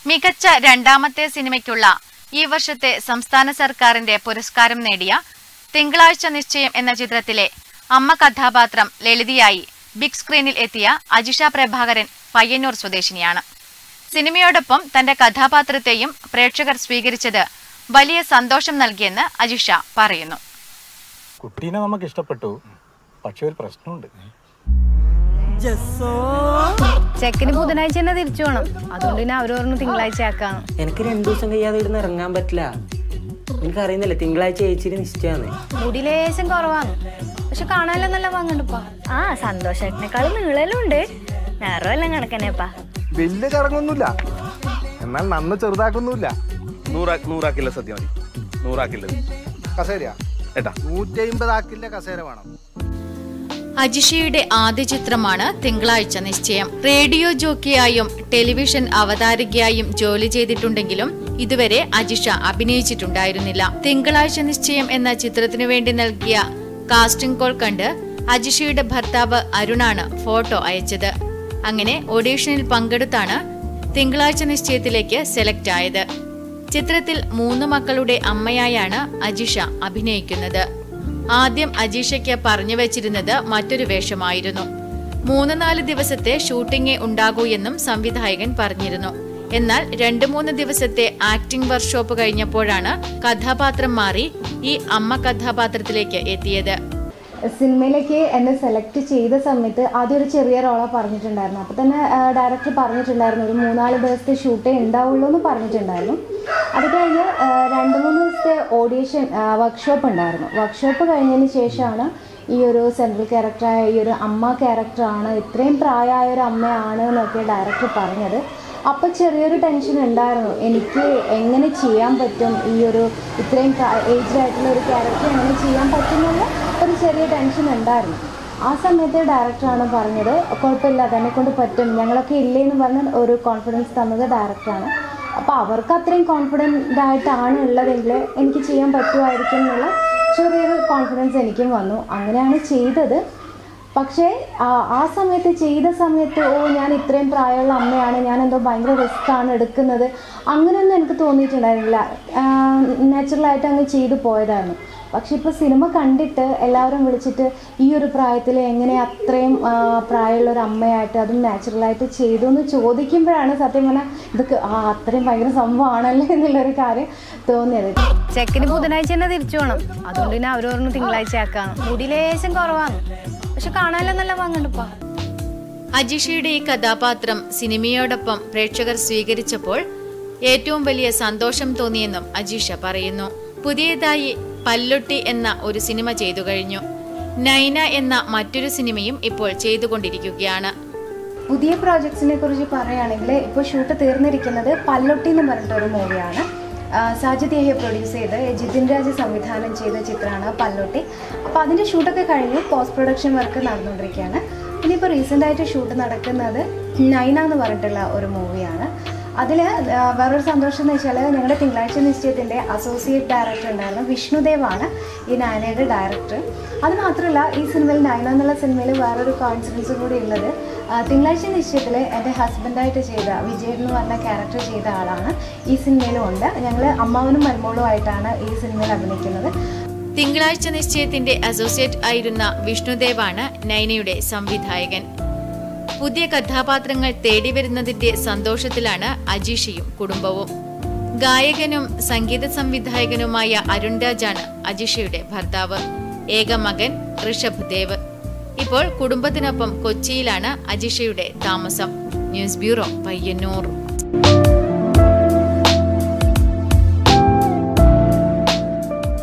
മികച്ച രണ്ടാമത്തെ സിനിമയ്ക്കുള്ള ഈ വർഷത്തെ സംസ്ഥാന സർക്കാരിന്റെ പുരസ്കാരം നേടിയ തിങ്കളാഴ്ച നിശ്ചയം എന്ന ചിത്രത്തിലെ അമ്മ കഥാപാത്രം ലളിതയായി ബിഗ് സ്ക്രീനിൽ എത്തിയ അജിഷ പ്രഭാകരൻ പയ്യന്നൂർ സ്വദേശിനിയാണ്. സിനിമയോടൊപ്പം തന്റെ കഥാപാത്രത്തെയും പ്രേക്ഷകർ സ്വീകരിച്ചത് വലിയ സന്തോഷം നൽകിയെന്ന് അജിഷ പറയുന്നു. കുട്ടീനെ നമുക്ക് ഇഷ്ടപ്പെട്ടു, പക്ഷെ ഒരു പ്രശ്നമുണ്ട്. ചെക്കന് ബുധനാഴ്ച തന്നെ തിരിച്ചു പോകണം. അതുകൊണ്ട് തന്നെ അവര് പറഞ്ഞു തിങ്കളാഴ്ച ആക്കാം. എനിക്ക് 2 ദിവസം കഴിയാതെ ഇവിടുന്ന് ഇറങ്ങാൻ പറ്റില്ല. എനിക്ക് അറിയുന്നില്ല, തിങ്കളാഴ്ച ചേച്ചിയുടെ നിശ്ചയാണ്. മുടി ലേശം കുറവാണ്, പക്ഷെ കാണാനെല്ലാം നല്ല വാങ്ങണ്ടപ്പാ. ആ സന്തോഷേട്ടനേക്കാളും നീളലും ഉണ്ട്, നേരമെല്ലാം കണക്കന്നെപ്പാ. വലിയ ചടങ്ങൊന്നുമില്ല, എന്നാൽ നന്ന് ചെറുതാക്കൊന്നുമില്ല. 100 ആക്കില്ല, സത്യം മതി. 100 ആക്കില്ലത് കസേരയാ ഏട്ടാ, 150 ആക്കില്ല കസേര വേണം. അജിഷയുടെ ആദ്യ ചിത്രമാണ് തിങ്കളാഴ്ച നിശ്ചയം. റേഡിയോ ജോക്കിയായും ടെലിവിഷൻ അവതാരകയായും ജോലി ചെയ്തിട്ടുണ്ടെങ്കിലും ഇതുവരെ അജിഷ അഭിനയിച്ചിട്ടുണ്ടായിരുന്നില്ല. തിങ്കളാഴ്ച നിശ്ചയം എന്ന ചിത്രത്തിനു വേണ്ടി നൽകിയ കാസ്റ്റിംഗ് കോൾ കണ്ട് അജിഷയുടെ ഭർത്താവ് അരുണാണ് ഫോട്ടോ അയച്ചത്. അങ്ങനെ ഓഡീഷനിൽ പങ്കെടുത്താണ് തിങ്കളാഴ്ച നിശ്ചയത്തിലേക്ക് സെലക്ട് ആയത്. ചിത്രത്തിൽ 3 മക്കളുടെ അമ്മയായാണ് അജിഷ അഭിനയിക്കുന്നത്. ആദ്യം അജീഷയ്ക്ക് പറഞ്ഞു വെച്ചിരുന്നത് മറ്റൊരു വേഷമായിരുന്നു. 3-4 ദിവസത്തെ ഷൂട്ടിംഗേ ഉണ്ടാകൂ എന്നും സംവിധായകൻ പറഞ്ഞിരുന്നു. എന്നാൽ 2-3 ദിവസത്തെ ആക്ടിംഗ് വർക്ക്ഷോപ്പ് കഴിഞ്ഞപ്പോഴാണ് കഥാപാത്രം മാറി ഈ അമ്മ കഥാപാത്രത്തിലേക്ക് എത്തിയത്. സിനിമയിലേക്ക് എന്നെ സെലക്ട് ചെയ്ത സമയത്ത് ആദ്യം ഒരു ചെറിയ റോളാണ് പറഞ്ഞിട്ടുണ്ടായിരുന്നു. അപ്പോൾ തന്നെ ഡയറക്ടർ പറഞ്ഞിട്ടുണ്ടായിരുന്നു ഒരു 3-4 ദിവസത്തെ ഷൂട്ടേ ഉണ്ടാവുള്ളൂ എന്ന് പറഞ്ഞിട്ടുണ്ടായിരുന്നു. അത് കഴിഞ്ഞ് 2-3 ദിവസത്തെ ഓഡീഷൻ വർക്ക്ഷോപ്പ് ഉണ്ടായിരുന്നു. വർക്ക്ഷോപ്പ് കഴിഞ്ഞതിന് ശേഷമാണ് ഈ ഒരു സെൻട്രൽ ക്യാരക്ടറായ ഈ ഒരു അമ്മ ക്യാരക്ടറാണ്, ഇത്രയും പ്രായമായ ഒരു അമ്മയാണ് എന്നൊക്കെ ഡയറക്ടർ പറഞ്ഞത്. അപ്പോൾ ചെറിയൊരു ടെൻഷൻ ഉണ്ടായിരുന്നു, എനിക്ക് എങ്ങനെ ചെയ്യാൻ പറ്റും, ഈ ഒരു ഇത്രയും ഏജ്ഡ് ആയിട്ടുള്ള ഒരു ക്യാരക്ടർ എങ്ങനെ ചെയ്യാൻ പറ്റുമെന്നുള്ള ഒരു ചെറിയ ടെൻഷൻ ഉണ്ടായിരുന്നു. ആ സമയത്ത് ഡയറക്ടറാണ് പറഞ്ഞത് കുഴപ്പമില്ല, തന്നെ കൊണ്ട് പറ്റും, ഞങ്ങളൊക്കെ ഇല്ലേന്ന് പറഞ്ഞ ഒരു കോൺഫിഡൻസ് തന്നത് ഡയറക്ടറാണ്. അപ്പോൾ അവർക്ക് അത്രയും കോൺഫിഡൻ്റ് ആയിട്ടാണ് ഉള്ളതെങ്കിൽ എനിക്ക് ചെയ്യാൻ പറ്റുമായിരിക്കും എന്നുള്ള ചെറിയൊരു കോൺഫിഡൻസ് എനിക്കും വന്നു. അങ്ങനെയാണ് ചെയ്തത്. പക്ഷേ ആ സമയത്ത് ചെയ്ത സമയത്ത് ഞാൻ ഇത്രയും പ്രായമുള്ള അമ്മയാണ്, ഞാൻ എന്തോ ഭയങ്കര റിസ്ക്കാണ് എടുക്കുന്നത്, അങ്ങനെയൊന്നും എനിക്ക് തോന്നിയിട്ടുണ്ടായിരുന്നില്ല. നാച്ചുറലായിട്ട് അങ്ങ് ചെയ്തു പോയതായിരുന്നു. പക്ഷെ ഇപ്പോൾ സിനിമ കണ്ടിട്ട് എല്ലാവരും വിളിച്ചിട്ട് ഈ ഒരു പ്രായത്തിൽ എങ്ങനെ അത്രയും പ്രായമുള്ള ഒരു അമ്മയായിട്ട് അതും നാച്ചുറലായിട്ട് ചെയ്തു എന്ന് ചോദിക്കുമ്പോഴാണ് സത്യം പറഞ്ഞാൽ ഇതൊക്കെ അത്രയും ഭയങ്കര സംഭവമാണല്ലേ എന്നുള്ളൊരു കാര്യം തോന്നിയത്. ചെക്കന് ബുധനാഴ്ച തന്നെ തിരിച്ചു പോകണം. അതുകൊണ്ട് തന്നെ അവര് പറഞ്ഞു തിങ്കളാഴ്ച ആക്കാം. മുടി ലേശം കുറവാണ്, പക്ഷെ കാണാനെല്ലാം നല്ല വാങ്ങണ്ടപ്പാ. അജിഷയുടെ ഈ കഥാപാത്രം സിനിമയോടൊപ്പം പ്രേക്ഷകർ സ്വീകരിച്ചപ്പോൾ ഏറ്റവും വലിയ സന്തോഷം തോന്നിയെന്നും അജിഷ പറയുന്നു. പുതിയതായി പല്ലൊട്ടി എന്ന ഒരു സിനിമ ചെയ്തു കഴിഞ്ഞു. നൈന എന്ന മറ്റൊരു സിനിമയും ഇപ്പോൾ ചെയ്തുകൊണ്ടിരിക്കുകയാണ്. പുതിയ പ്രോജക്ട്സിനെ കുറിച്ച് പറയുകയാണെങ്കിൽ ഇപ്പോൾ ഷൂട്ട് തീർന്നിരിക്കുന്നത് പല്ലൊട്ടി എന്ന് പറഞ്ഞിട്ടൊരു മൂവിയാണ്. സാജിദ് യഹ്യ പ്രൊഡ്യൂസ് ചെയ്ത് ജിതിൻ രാജ് സംവിധാനം ചെയ്ത ചിത്രമാണ് പല്ലൊട്ടി. അപ്പോൾ അതിൻ്റെ ഷൂട്ടൊക്കെ കഴിഞ്ഞു, പോസ്റ്റ് പ്രൊഡക്ഷൻ വർക്ക് നടന്നുകൊണ്ടിരിക്കുകയാണ്. ഇനിയിപ്പോൾ റീസെൻ്റായിട്ട് ഷൂട്ട് നടക്കുന്നത് നൈന എന്ന് പറഞ്ഞിട്ടുള്ള ഒരു മൂവിയാണ്. അതിൽ വേറൊരു സന്തോഷം എന്ന് വെച്ചാൽ ഞങ്ങളുടെ തിങ്കളാഴ്ച നിശ്ചയത്തിൻ്റെ അസോസിയേറ്റ് ഡയറക്ടർ ഉണ്ടായിരുന്നു വിഷ്ണുദേവാണ് ഈ നയനയുടെ ഡയറക്ടർ. അത് മാത്രമല്ല ഈ സിനിമയിൽ നയന എന്നുള്ള സിനിമയിൽ വേറൊരു കോയിൻസിഡൻസ് കൂടി ഉള്ളത്, തിങ്കളാഴ്ച നിശ്ചയത്തിൽ എൻ്റെ ഹസ്ബൻഡായിട്ട് ചെയ്ത വിജയൻ എന്ന് പറഞ്ഞ ക്യാരക്ടർ ചെയ്ത ആളാണ് ഈ സിനിമയിലും ഉണ്ട്. ഞങ്ങൾ അമ്മാവനും മരുമോളും ആയിട്ടാണ് ഈ സിനിമയിൽ അഭിനയിക്കുന്നത്. തിങ്കളാഴ്ച നിശ്ചയത്തിന്റെ അസോസിയേറ്റ് ആയിരുന്ന വിഷ്ണുദേവാണ് നൈനയുടെ സംവിധായകൻ. പുതിയ കഥാപാത്രങ്ങൾ തേടി വരുന്നതിന്റെ സന്തോഷത്തിലാണ് അജീഷയും കുടുംബവും. ഗായകനും സംഗീത സംവിധായകനുമായ അരുൺ രാജാണ് അജിഷയുടെ ഭർത്താവ്. ഏക മകൻ ഋഷഭ് ദേവ്. ഇപ്പോൾ കുടുംബത്തിനൊപ്പം കൊച്ചിയിലാണ് അജിഷയുടെ താമസം. News bureau, Payyanur.